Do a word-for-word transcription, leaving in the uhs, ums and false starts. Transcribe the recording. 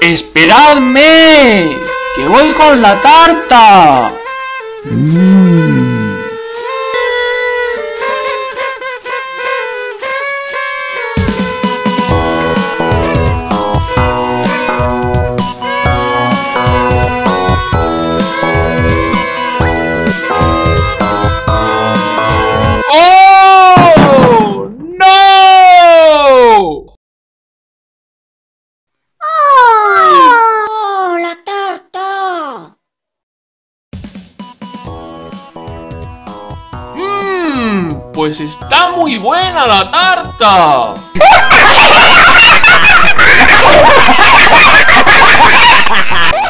¡Esperadme! ¡Que voy con la tarta! Mm. ¡Oh! ¡No! ¡Oh! ¡La tarta! Mmm, pues está muy buena la tarta.